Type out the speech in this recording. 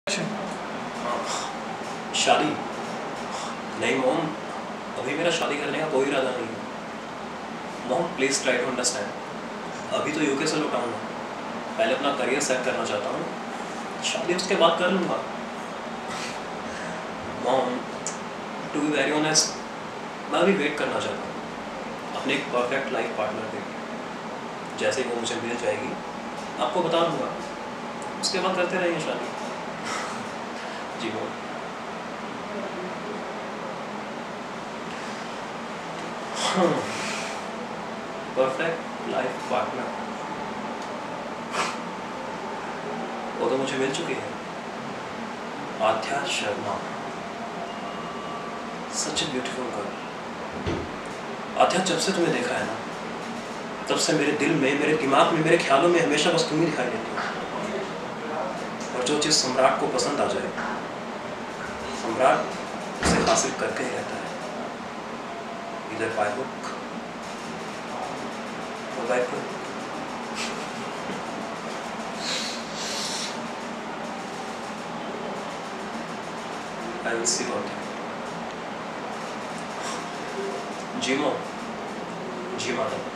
शादी नहीं मॉम, अभी मेरा शादी करने का कोई इरादा नहीं है। Mom please try to understand. अभी तो यूके से लौटा हूँ, पहले अपना करियर सेट करना चाहता हूँ, शादी उसके बाद कर लूँगा। Mom to be very honest, मैं अभी वेट करना चाहता हूँ अपने एक परफेक्ट लाइफ पार्टनर के लिए। जैसे ही वो मुझे मिल जाएगी आपको बता दूँगा, उसके बाद करते रहेंगे शादी। जी मॉम। परफेक्ट लाइफ पार्टनर वो तो मुझे मिल चुकी है, Aadhya Sharma. Such a beautiful girl. Aadhya, जब से तुम्हें देखा है ना, तब से मेरे दिल में, मेरे दिमाग में, मेरे ख्यालों में हमेशा बस तुम ही दिखाई देती हो। और जो चीज़ सम्राट को पसंद आ जाए, सम्राट उसे हासिल करके ही रहता है, इधर बाय हुक और by crook. I will see about it. जी मॉम, जी मैडम।